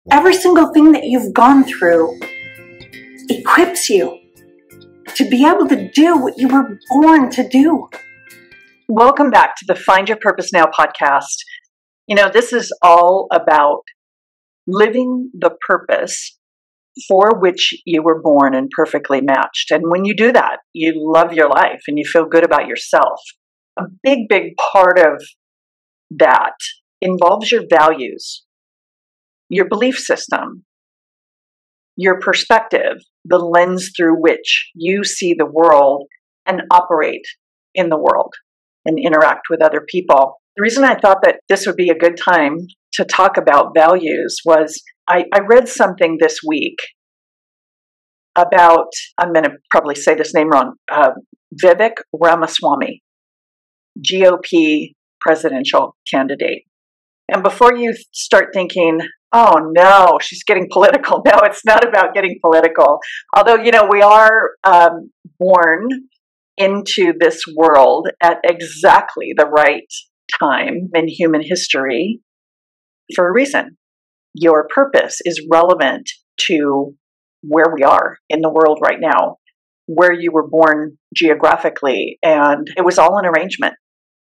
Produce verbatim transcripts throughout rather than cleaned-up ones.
Every single thing that you've gone through equips you to be able to do what you were born to do. Welcome back to the Find Your Purpose Now podcast. You know, this is all about living the purpose for which you were born and perfectly matched. And when you do that, you love your life and you feel good about yourself. A big, big part of that involves your values, your belief system, your perspective, the lens through which you see the world and operate in the world and interact with other people. The reason I thought that this would be a good time to talk about values was I, I read something this week about, I'm going to probably say this name wrong, uh, Vivek Ramaswamy, G O P presidential candidate. And before you start thinking, oh no, she's getting political. No, it's not about getting political. Although, you know, we are um, born into this world at exactly the right time in human history for a reason. Your purpose is relevant to where we are in the world right now, where you were born geographically, and it was all an arrangement.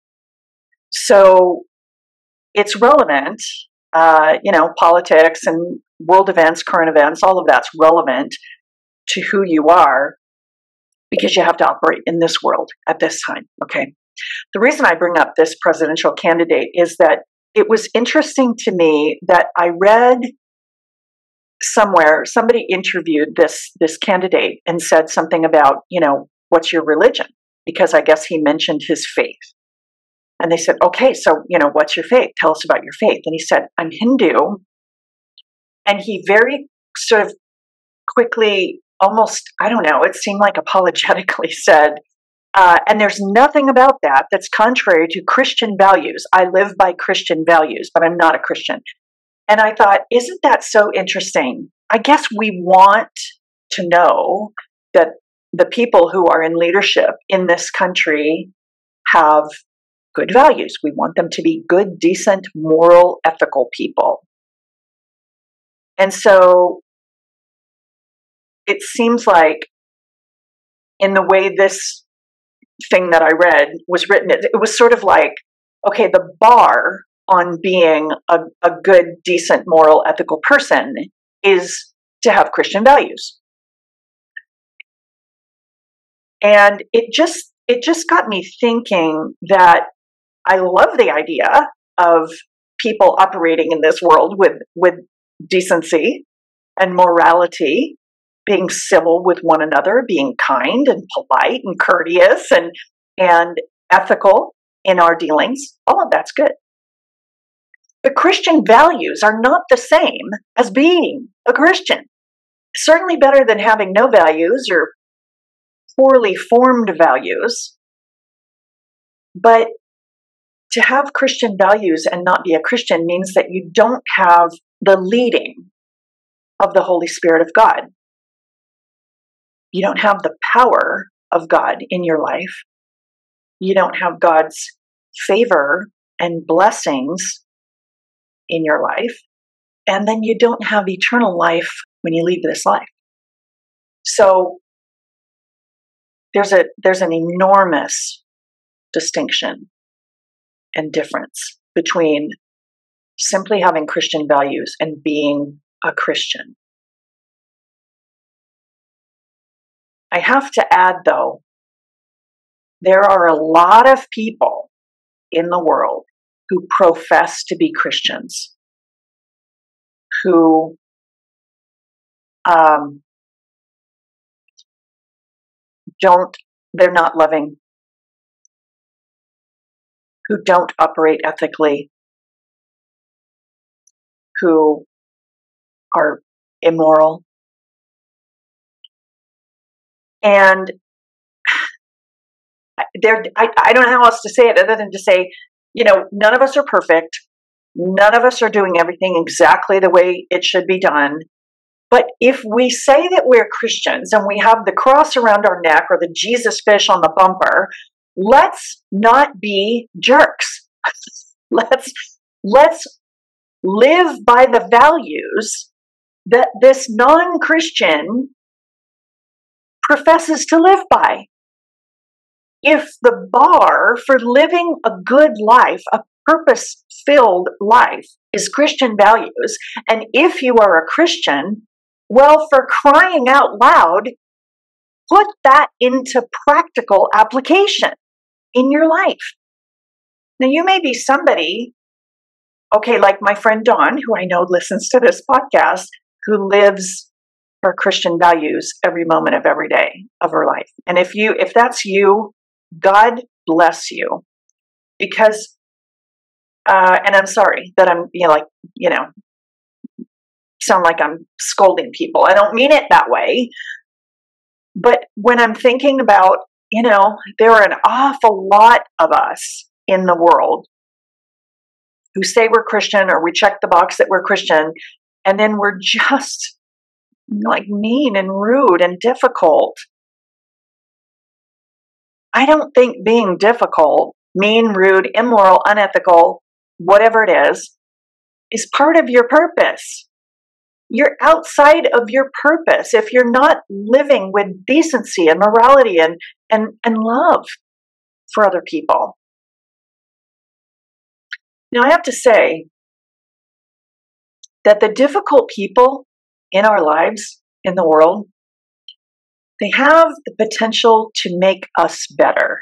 So it's relevant, uh, you know, politics and world events, current events, all of that's relevant to who you are because you have to operate in this world at this time, okay? The reason I bring up this presidential candidate is that it was interesting to me that I read somewhere, somebody interviewed this, this candidate and said something about, you know, what's your religion? Because I guess he mentioned his faith. And they said, okay, so, you know, what's your faith? Tell us about your faith. And he said, I'm Hindu. And he very sort of quickly, almost, I don't know, it seemed like apologetically said, uh, and there's nothing about that that's contrary to Christian values. I live by Christian values, but I'm not a Christian. And I thought, isn't that so interesting? I guess we want to know that the people who are in leadership in this country have good values. We want them to be good, decent, moral, ethical people. And so it seems like in the way this thing that I read was written, it, it was sort of like, okay, the bar on being a, a good, decent, moral, ethical person is to have Christian values. And it just, it just got me thinking that I love the idea of people operating in this world with, with decency and morality, being civil with one another, being kind and polite and courteous and, and ethical in our dealings. All of that's good. But Christian values are not the same as being a Christian. Certainly better than having no values or poorly formed values. But to have Christian values and not be a Christian means that you don't have the leading of the Holy Spirit of God. You don't have the power of God in your life. You don't have God's favor and blessings in your life. And then you don't have eternal life when you leave this life. So there's a there's an enormous distinction and difference between simply having Christian values and being a Christian. I have to add, though, there are a lot of people in the world who profess to be Christians, who um, don't, they're not loving, who don't operate ethically, who are immoral. And there, I, I don't know how else to say it other than to say, you know, none of us are perfect. None of us are doing everything exactly the way it should be done. But if we say that we're Christians and we have the cross around our neck or the Jesus fish on the bumper, let's not be jerks. let's let's live by the values that this non-Christian professes to live by. If the bar for living a good life, a purpose-filled life, is Christian values, and if you are a Christian, well, for crying out loud, put that into practical application in your life. Now, you may be somebody, okay, like my friend Dawn, who I know listens to this podcast, who lives her Christian values every moment of every day of her life. And if you, if that's you, God bless you, because, uh, and I'm sorry that I'm, you know, like, you know, sound like I'm scolding people. I don't mean it that way. But when I'm thinking about, you know, there are an awful lot of us in the world who say we're Christian, or we check the box that we're Christian, and then we're just like mean and rude and difficult. I don't think being difficult, mean, rude, immoral, unethical, whatever it is, is part of your purpose. You're outside of your purpose if you're not living with decency and morality and, and, and love for other people. Now, I have to say that the difficult people in our lives, in the world, they have the potential to make us better.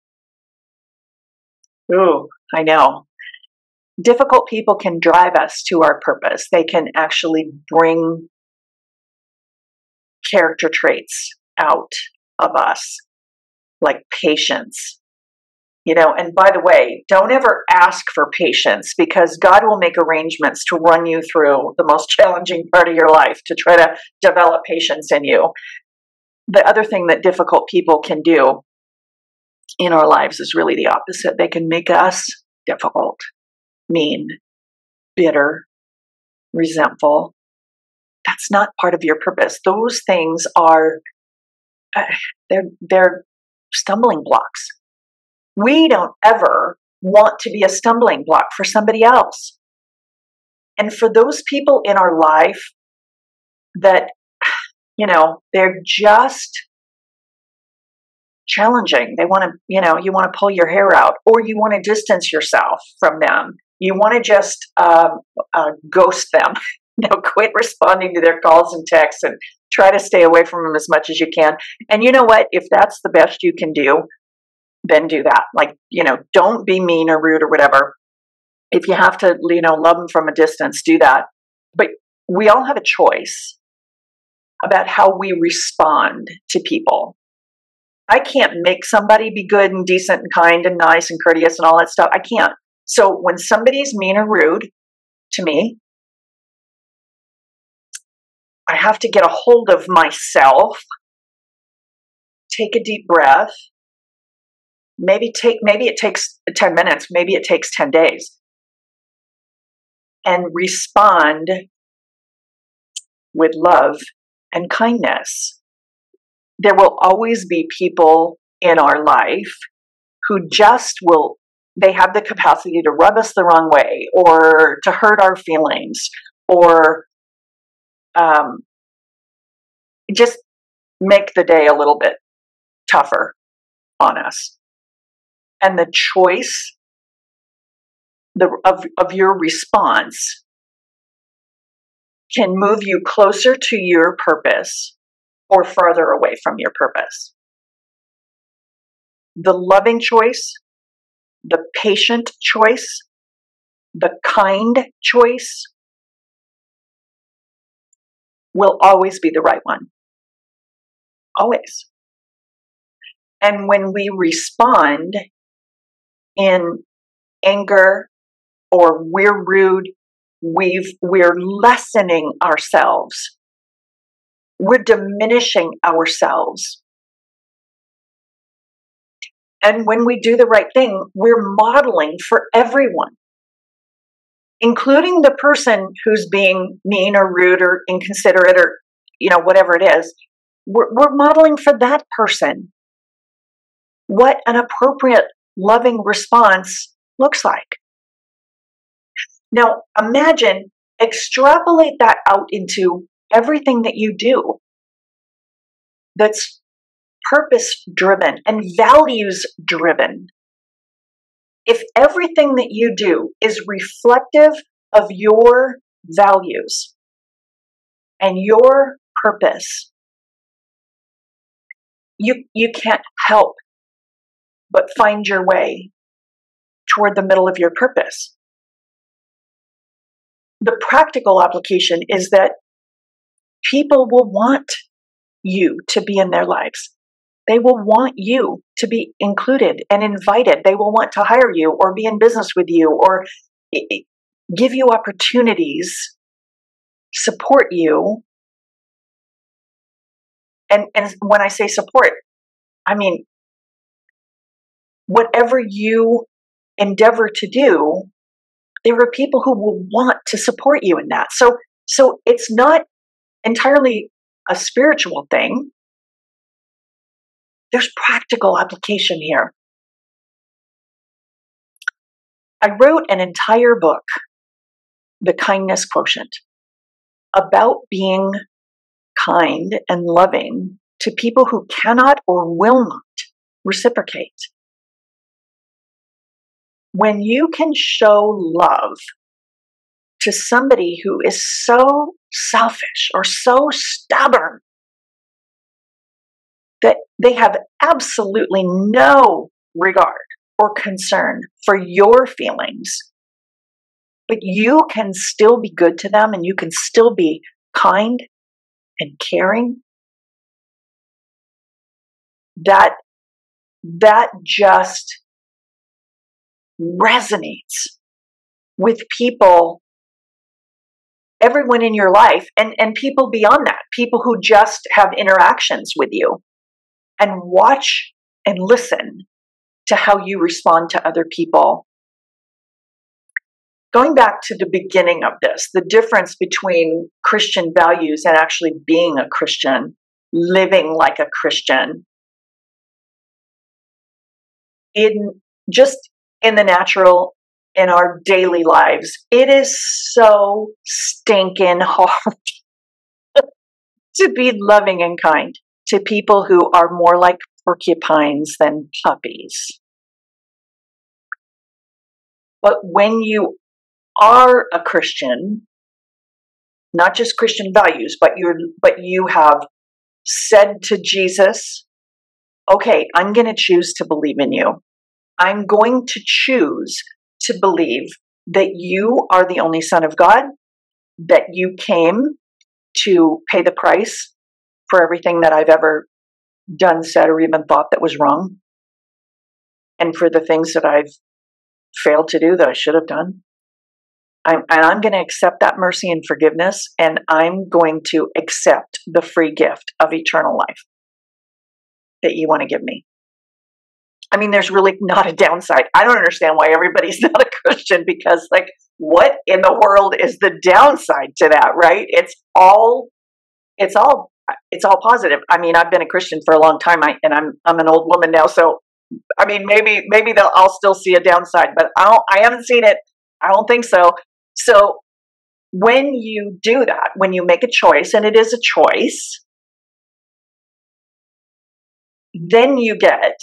Ooh, I know. Difficult people can drive us to our purpose. They can actually bring character traits out of us, like patience. You know, and by the way, don't ever ask for patience, because God will make arrangements to run you through the most challenging part of your life to try to develop patience in you. The other thing that difficult people can do in our lives is really the opposite. They can make us difficult, mean, bitter, resentful. That's not part of your purpose. Those things are, uh, they're, they're stumbling blocks. We don't ever want to be a stumbling block for somebody else. And for those people in our life that, you know, they're just challenging. They want to, you know, you want to pull your hair out, or you want to distance yourself from them. You want to just um, uh, ghost them. You know, quit responding to their calls and texts and try to stay away from them as much as you can. And you know what? If that's the best you can do, then do that. Like, you know, don't be mean or rude or whatever. If you have to, you know, love them from a distance, do that. But we all have a choice about how we respond to people. I can't make somebody be good and decent and kind and nice and courteous and all that stuff. I can't. So when somebody's mean or rude to me, I have to get a hold of myself, take a deep breath, maybe take, maybe it takes ten minutes, maybe it takes ten days, and respond with love and kindness. There will always be people in our life who just will, they have the capacity to rub us the wrong way, or to hurt our feelings, or um, just make the day a little bit tougher on us. And the choice the, of, of your response can move you closer to your purpose or farther away from your purpose. The loving choice, the patient choice, the kind choice will always be the right one. Always. And when we respond in anger, or we're rude, we've, we're lessening ourselves. We're diminishing ourselves. And when we do the right thing, we're modeling for everyone, including the person who's being mean or rude or inconsiderate or, you know, whatever it is. We're, we're modeling for that person what an appropriate, loving response looks like. Now, imagine, extrapolate that out into everything that you do that's purpose-driven and values-driven. If everything that you do is reflective of your values and your purpose, you, you can't help but find your way toward the middle of your purpose. The practical application is that people will want you to be in their lives. They will want you to be included and invited. They will want to hire you or be in business with you or give you opportunities, support you. And, and when I say support, I mean, whatever you endeavor to do, there are people who will want to support you in that. So, so it's not entirely a spiritual thing. There's practical application here. I wrote an entire book, The Kindness Quotient, about being kind and loving to people who cannot or will not reciprocate. When you can show love to somebody who is so selfish or so stubborn that they have absolutely no regard or concern for your feelings, but you can still be good to them and you can still be kind and caring, that, that just resonates with people, everyone in your life, and, and people beyond that, people who just have interactions with you, and watch and listen to how you respond to other people. Going back to the beginning of this, the difference between Christian values and actually being a Christian, living like a Christian, in just in the natural, in our daily lives, it is so stinking hard to be loving and kind to people who are more like porcupines than puppies. But when you are a Christian, not just Christian values, but you're, but you have said to Jesus, okay, I'm going to choose to believe in you. I'm going to choose to believe that you are the only Son of God, that you came to pay the price for everything that I've ever done, said, or even thought that was wrong, and for the things that I've failed to do that I should have done. I'm, and I'm going to accept that mercy and forgiveness, and I'm going to accept the free gift of eternal life that you want to give me. I mean, there's really not a downside. I don't understand why everybody's not a Christian, because, like, what in the world is the downside to that, right? It's all, it's all, it's all positive. I mean, I've been a Christian for a long time, I, and I'm I'm an old woman now, so I mean, maybe maybe they'll, I'll still see a downside, but I don't, I haven't seen it. I don't think so. So when you do that, when you make a choice, and it is a choice, then you get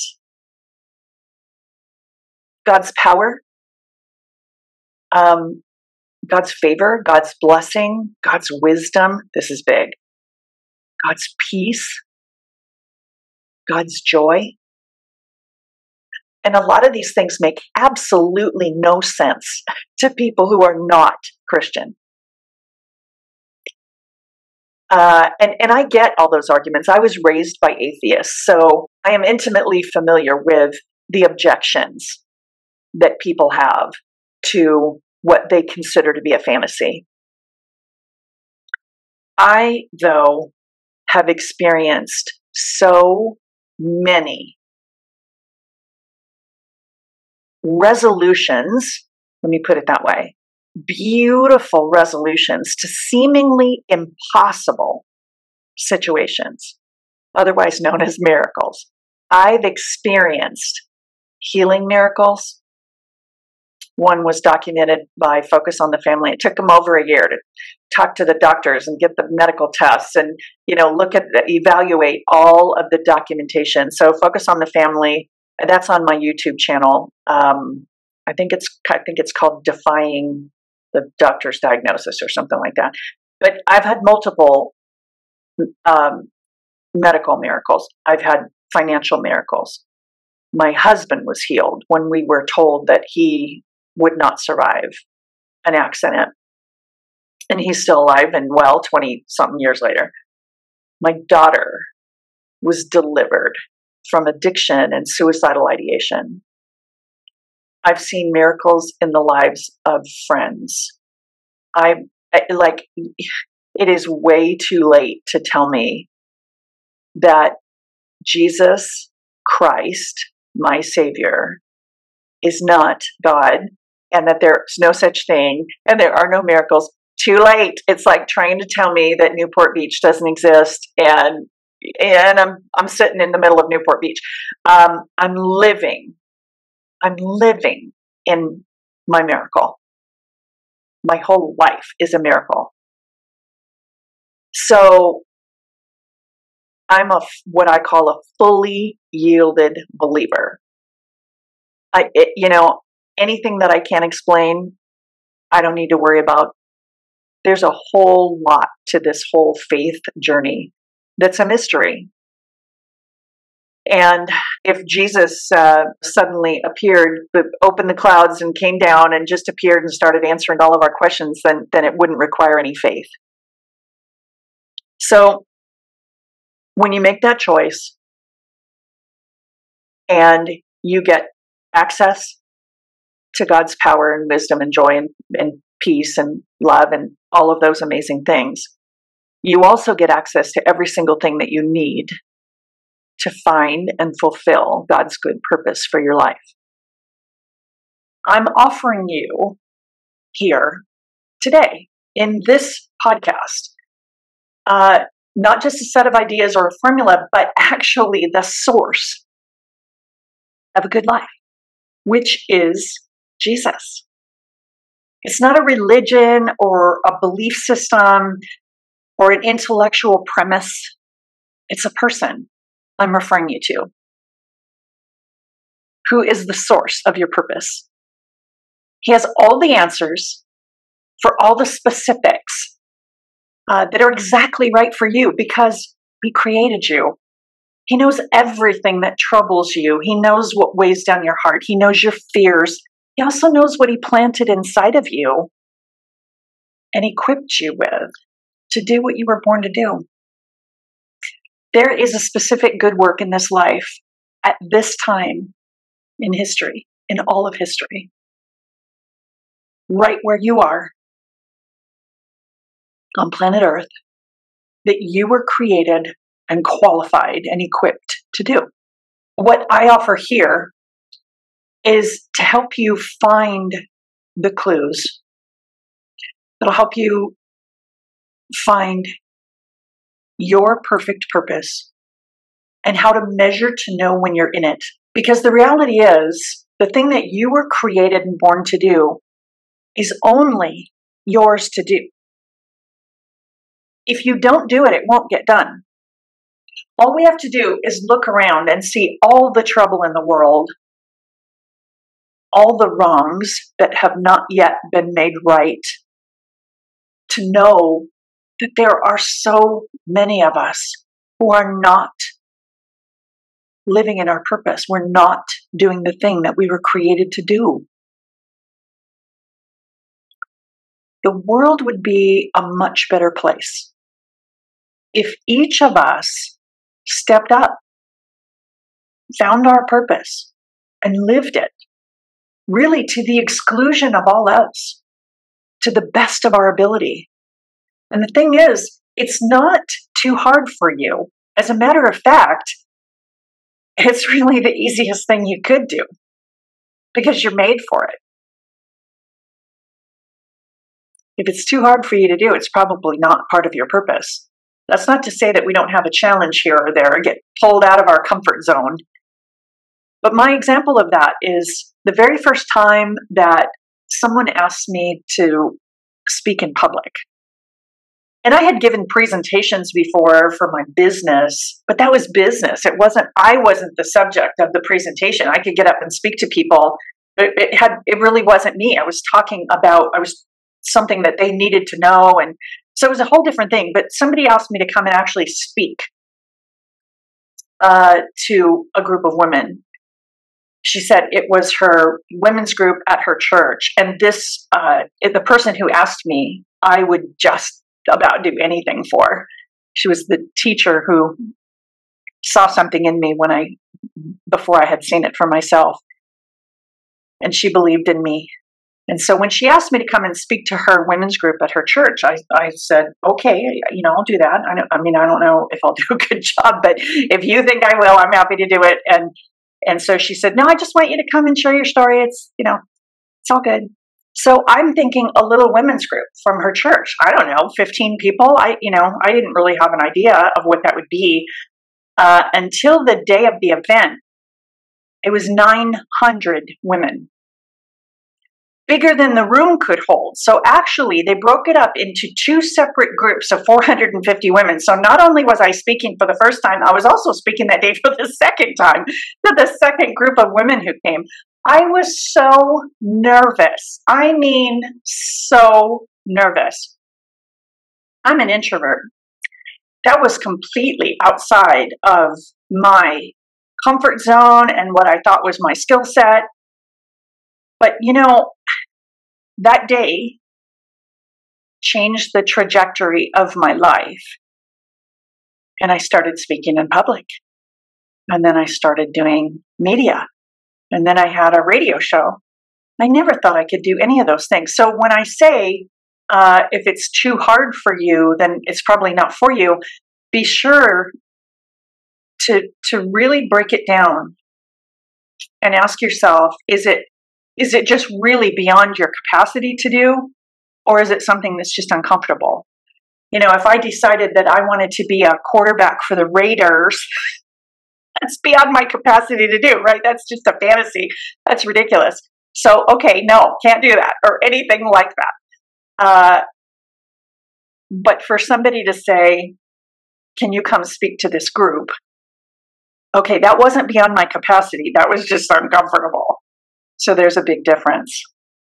God's power, um, God's favor, God's blessing, God's wisdom. This is big. God's peace, God's joy. And a lot of these things make absolutely no sense to people who are not Christian. Uh, and, and I get all those arguments. I was raised by atheists, so I am intimately familiar with the objections that people have to what they consider to be a fantasy. I, though, have experienced so many resolutions, let me put it that way, beautiful resolutions to seemingly impossible situations, otherwise known as miracles. I've experienced healing miracles, one was documented by Focus on the Family. It took them over a year to talk to the doctors and get the medical tests and, you know, look at the, evaluate all of the documentation. So Focus on the Family, that's on my YouTube channel. Um, I think it's I think it's called Defying the Doctor's Diagnosis or something like that. But I've had multiple um, medical miracles. I've had financial miracles. My husband was healed when we were told that he would not survive an accident. And he's still alive and well twenty-something years later. My daughter was delivered from addiction and suicidal ideation. I've seen miracles in the lives of friends. I, I like, it is way too late to tell me that Jesus Christ, my Savior, is not God, and that there's no such thing, and there are no miracles. Too late. It's like trying to tell me that Newport Beach doesn't exist, and and I'm I'm sitting in the middle of Newport Beach. Um, I'm living, I'm living in my miracle. My whole life is a miracle. So I'm a what I call a fully yielded believer. I, it, you know, anything that I can't explain, I don't need to worry about. There's a whole lot to this whole faith journey that's a mystery. And if Jesus uh, suddenly appeared, opened the clouds and came down and just appeared and started answering all of our questions, then, then it wouldn't require any faith. So when you make that choice and you get access to God's power and wisdom and joy and, and peace and love and all of those amazing things, you also get access to every single thing that you need to find and fulfill God's good purpose for your life. I'm offering you here today in this podcast, uh, not just a set of ideas or a formula, but actually the source of a good life, which is Jesus. It's not a religion or a belief system or an intellectual premise. It's a person I'm referring you to, who is the source of your purpose. He has all the answers for all the specifics uh, that are exactly right for you because He created you. He knows everything that troubles you. He knows what weighs down your heart. He knows your fears. He also knows what He planted inside of you and equipped you with to do what you were born to do. There is a specific good work in this life at this time in history, in all of history, right where you are on planet Earth, that you were created and qualified and equipped to do. What I offer here is to help you find the clues that'll help you find your perfect purpose and how to measure to know when you're in it. Because the reality is, the thing that you were created and born to do is only yours to do. If you don't do it, it won't get done. All we have to do is look around and see all the trouble in the world, all the wrongs that have not yet been made right, to know that there are so many of us who are not living in our purpose. We're not doing the thing that we were created to do. The world would be a much better place if each of us stepped up, found our purpose, and lived it, really to the exclusion of all else, to the best of our ability. And the thing is, it's not too hard for you. As a matter of fact, it's really the easiest thing you could do because you're made for it. If it's too hard for you to do, it's probably not part of your purpose. That's not to say that we don't have a challenge here or there or get pulled out of our comfort zone. But my example of that is the very first time that someone asked me to speak in public. And I had given presentations before for my business, but that was business. It wasn't, I wasn't the subject of the presentation. I could get up and speak to people. It, it had, it really wasn't me. I was talking about, I was something that they needed to know. And so it was a whole different thing, but somebody asked me to come and actually speak uh, to a group of women. She said it was her women's group at her church. And this, uh, the person who asked me, I would just about do anything for. She was the teacher who saw something in me when I, before I had seen it for myself. And she believed in me. And so when she asked me to come and speak to her women's group at her church, I, I said, okay, you know, I'll do that. I, don't, I mean, I don't know if I'll do a good job, but if you think I will, I'm happy to do it. And, and so she said, no, I just want you to come and share your story. It's, you know, it's all good. So I'm thinking a little women's group from her church. I don't know, fifteen people. I, you know, I didn't really have an idea of what that would be uh, until the day of the event. It was nine hundred women, bigger than the room could hold. So actually, they broke it up into two separate groups of four hundred fifty women. So not only was I speaking for the first time, I was also speaking that day for the second time to the second group of women who came. I was so nervous. I mean, so nervous. I'm an introvert. That was completely outside of my comfort zone and what I thought was my skill set. But, you know, that day changed the trajectory of my life. And I started speaking in public. And then I started doing media. And then I had a radio show. I never thought I could do any of those things. So when I say, uh, if it's too hard for you, then it's probably not for you, be sure to, to really break it down and ask yourself, is it, is it just really beyond your capacity to do? Or is it something that's just uncomfortable? You know, if I decided that I wanted to be a quarterback for the Raiders, that's beyond my capacity to do, right? That's just a fantasy. That's ridiculous. So, okay, no, can't do that or anything like that. Uh, but for somebody to say, can you come speak to this group? Okay, that wasn't beyond my capacity. That was just uncomfortable. So there's a big difference.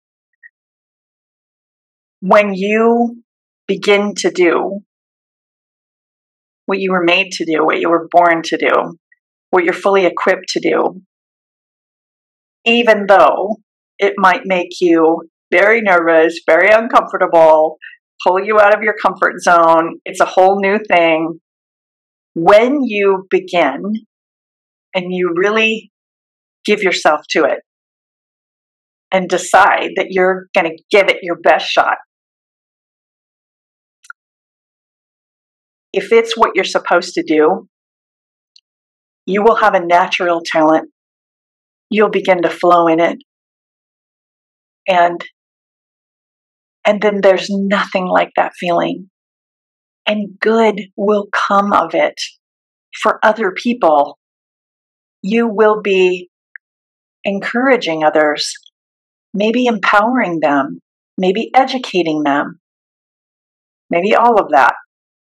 When you begin to do what you were made to do, what you were born to do, what you're fully equipped to do, even though it might make you very nervous, very uncomfortable, pull you out of your comfort zone, it's a whole new thing. When you begin and you really give yourself to it and decide that you're going to give it your best shot, if it's what you're supposed to do, you will have a natural talent. You'll begin to flow in it. And, and then there's nothing like that feeling. And good will come of it for other people. You will be encouraging others, maybe empowering them, maybe educating them, maybe all of that.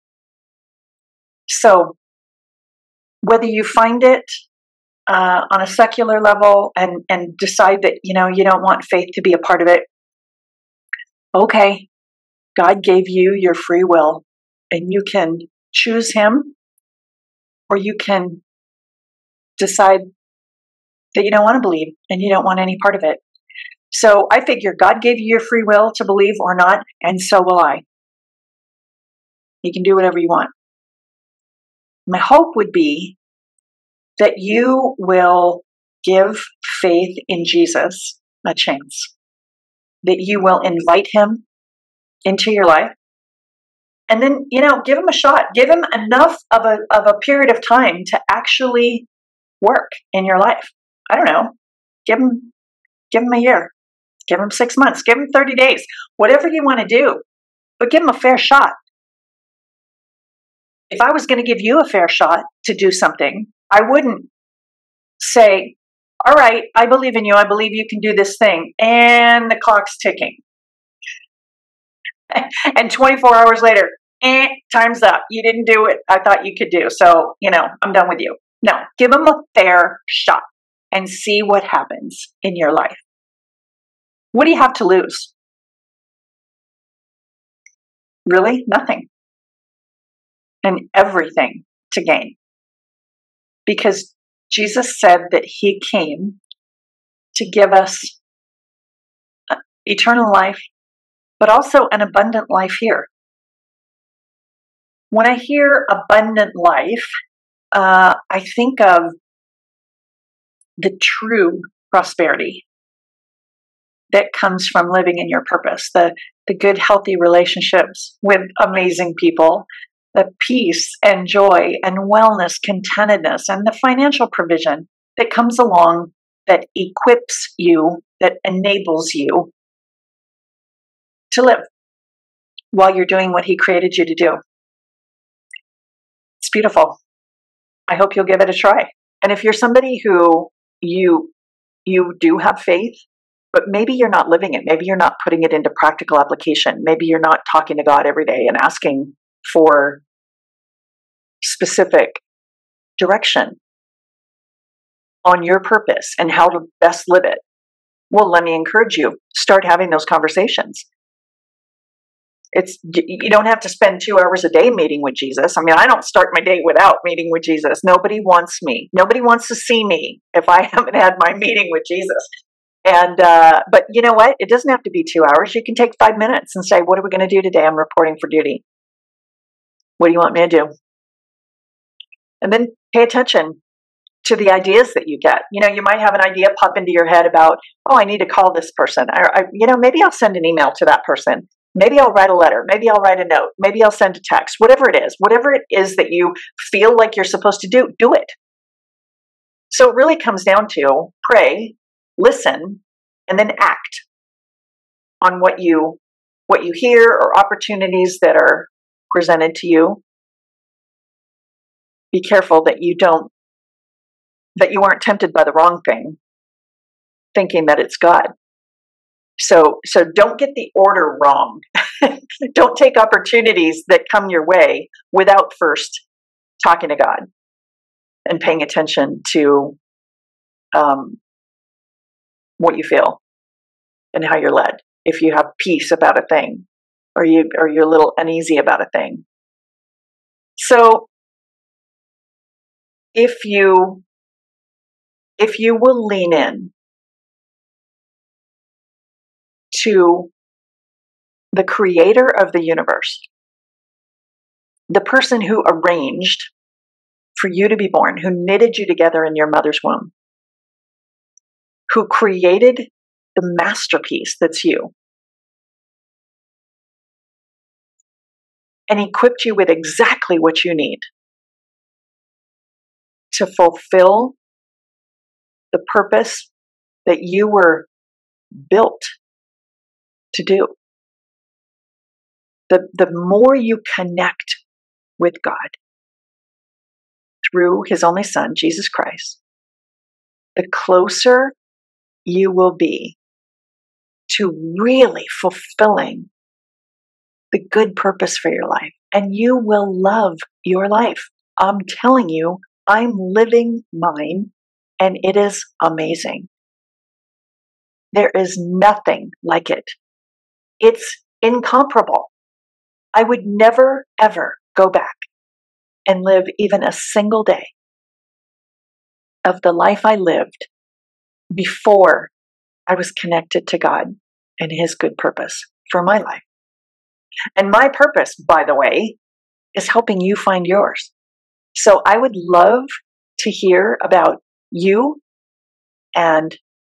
So whether you find it uh, on a secular level and, and decide that, you know, you don't want faith to be a part of it, okay, God gave you your free will and you can choose Him, or you can decide that you don't want to believe and you don't want any part of it. So I figure God gave you your free will to believe or not, and so will I. You can do whatever you want. My hope would be that you will give faith in Jesus a chance, that you will invite Him into your life, and then, you know, give Him a shot. Give Him enough of a, of a period of time to actually work in your life. I don't know. Give Him, give Him a year. Give Him six months. Give Him thirty days. Whatever you want to do, but give Him a fair shot. If I was going to give you a fair shot to do something, I wouldn't say, All right, I believe in you. I believe you can do this thing. And the clock's ticking. And twenty-four hours later, eh, time's up. You didn't do what I thought you could do. So, you know, I'm done with you. No, give them a fair shot and see what happens in your life. What do you have to lose? Really? Nothing. And everything to gain. Because Jesus said that he came to give us eternal life, but also an abundant life here. When I hear abundant life, uh, I think of the true prosperity that comes from living in your purpose, the, the good, healthy relationships with amazing people, the peace and joy and wellness, contentedness, and the financial provision that comes along that equips you, that enables you to live while you're doing what he created you to do. It's beautiful. I hope you'll give it a try. And if you're somebody who you you do have faith, but maybe you're not living it, maybe you're not putting it into practical application, maybe you're not talking to God every day and asking for specific direction on your purpose and how to best live it, well, let me encourage you, start having those conversations. It's, you don't have to spend two hours a day meeting with Jesus. I mean, I don't start my day without meeting with Jesus. Nobody wants me. Nobody wants to see me if I haven't had my meeting with Jesus. And, uh, but you know what? It doesn't have to be two hours. You can take five minutes and say, what are we going to do today? I'm reporting for duty. What do you want me to do? And then pay attention to the ideas that you get. You know, you might have an idea pop into your head about, oh, I need to call this person. I, I, you know, maybe I'll send an email to that person. Maybe I'll write a letter. Maybe I'll write a note. Maybe I'll send a text. Whatever it is, whatever it is that you feel like you're supposed to do, do it. So it really comes down to pray, listen, and then act on what you what you hear or opportunities that are presented to you. Be careful that you don't that you aren't tempted by the wrong thing, thinking that it's God. So, so don't get the order wrong. Don't take opportunities that come your way without first talking to God and paying attention to um, what you feel and how you're led. If you have peace about a thing, or you or you're a little uneasy about a thing. So, if you if you will lean in to the creator of the universe, the person who arranged for you to be born, who knitted you together in your mother's womb, who created the masterpiece that's you, and equipped you with exactly what you need to fulfill the purpose that you were built to do. The, the more you connect with God through his only son, Jesus Christ, the closer you will be to really fulfilling the good purpose for your life. And you will love your life. I'm telling you, I'm living mine, and it is amazing. There is nothing like it. It's incomparable. I would never, ever go back and live even a single day of the life I lived before I was connected to God and his good purpose for my life. And my purpose, by the way, is helping you find yours. So I would love to hear about you and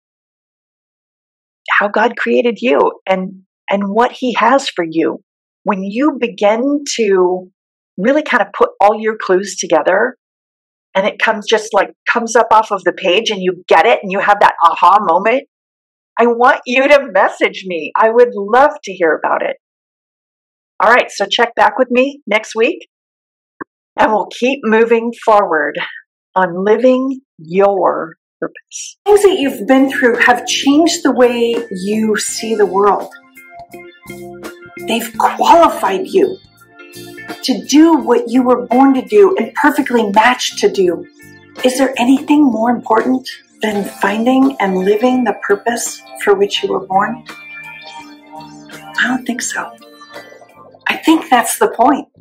how God created you and, and what he has for you. When you begin to really kind of put all your clues together and it comes just like comes up off of the page and you get it and you have that aha moment, I want you to message me. I would love to hear about it. All right, so check back with me next week and we'll keep moving forward on living your purpose. Things that you've been through have changed the way you see the world. They've qualified you to do what you were born to do and perfectly matched to do. Is there anything more important than finding and living the purpose for which you were born? I don't think so. I think that's the point.